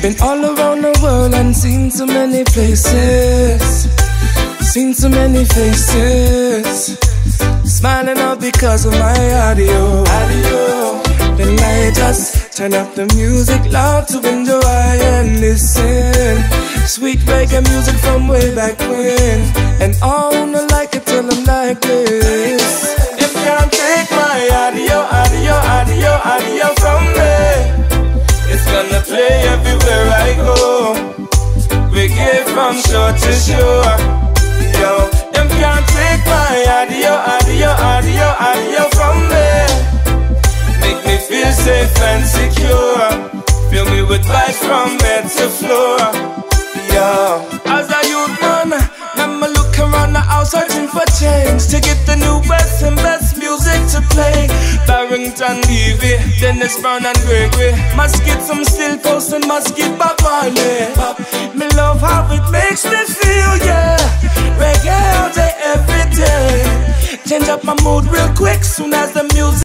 Been all around the world and seen so many places. Seen so many faces. Smiling all because of my audio. Then I just turn up the music loud to enjoy and listen. Sweet reggae music from way back when. And I wanna like it till I'm like this. You can't take my audio from me. It's gonna play everywhere I go. Reggae from shore to shore. Yo, you can't take my audio from me. Make me feel safe and secure. Fill me with vibes from head to floor. Yo, as a youth man, I'ma look around the house searching for change to get the new best and best music to play. Barrington Levy, Dennis Brown and Gregory. Must get some Still Coast and must get Bob Marley. Me love how it makes me feel, yeah. Reggae all day, every day. Change up my mood real quick soon as the music